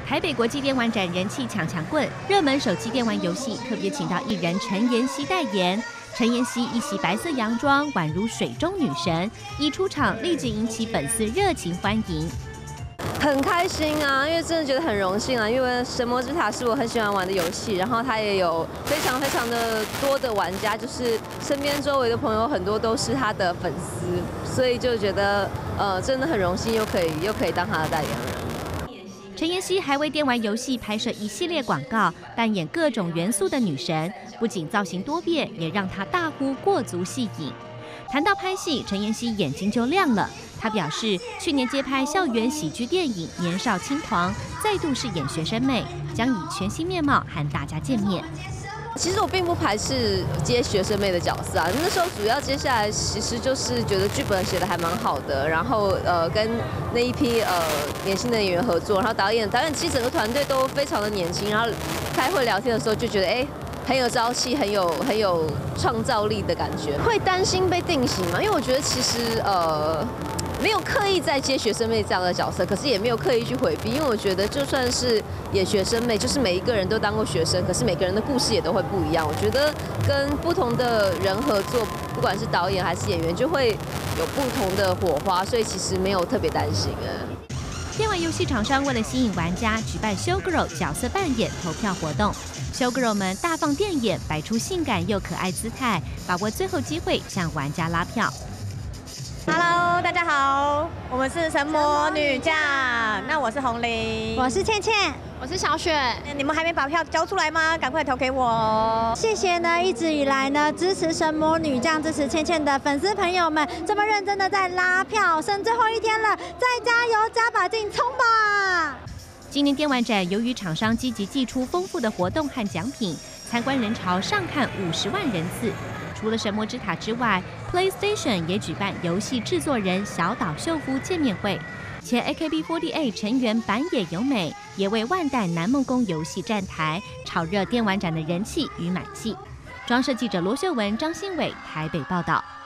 台北国际电玩展人气抢棍，热门手机电玩游戏特别请到艺人陈妍希代言。陈妍希一袭白色洋装，宛如水中女神，一出场立即引起粉丝热情欢迎。 很开心啊，因为真的觉得很荣幸啊，因为《神魔之塔》是我很喜欢玩的游戏，然后它也有非常的多的玩家，就是身边周围的朋友很多都是他的粉丝，所以就觉得真的很荣幸，又可以当他的代言人。 陈妍希还为电玩游戏拍摄一系列广告，扮演各种元素的女神，不仅造型多变，也让她大呼过足戏瘾。谈到拍戏，陈妍希眼睛就亮了。她表示，去年接拍校园喜剧电影《年少轻狂》，再度饰演学生妹，将以全新面貌和大家见面。 其实我并不排斥接学生妹的角色啊，那时候主要接下来其实就是觉得剧本写的还蛮好的，然后跟那一批年轻的演员合作，然后导演其实整个团队都非常的年轻，然后开会聊天的时候就觉得很有朝气，很有创造力的感觉。会担心被定型吗？因为我觉得其实没有刻意在接学生妹这样的角色，可是也没有刻意去回避，因为我觉得就算是演学生妹，就是每一个人都当过学生，可是每个人的故事也都会不一样。我觉得跟不同的人合作，不管是导演还是演员，就会有不同的火花，所以其实没有特别担心电玩游戏厂商为了吸引玩家，举办 Showgirl 角色扮演投票活动。Showgirl 们大放电眼，摆出性感又可爱姿态，把握最后机会向玩家拉票。 Hello， 大家好，我们是神魔女将，那我是红玲， 我是倩倩， 我是小雪。 你们还没把票交出来吗？赶快投给我！ 谢谢呢，一直以来呢支持神魔女将、支持倩倩的粉丝朋友们，这么认真的在拉票，剩最后一天了，再加油加把劲，冲吧！ 今年电玩展由于厂商积极寄出丰富的活动和奖品，参观人潮上看50万人次。除了神魔之塔之外 ，PlayStation 也举办游戏制作人小岛秀夫见面会。前 AKB48 成员坂野由美也为万代南梦宫游戏站台，炒热电玩展的人气与买气。装设记者罗秀文、张新伟台北报道。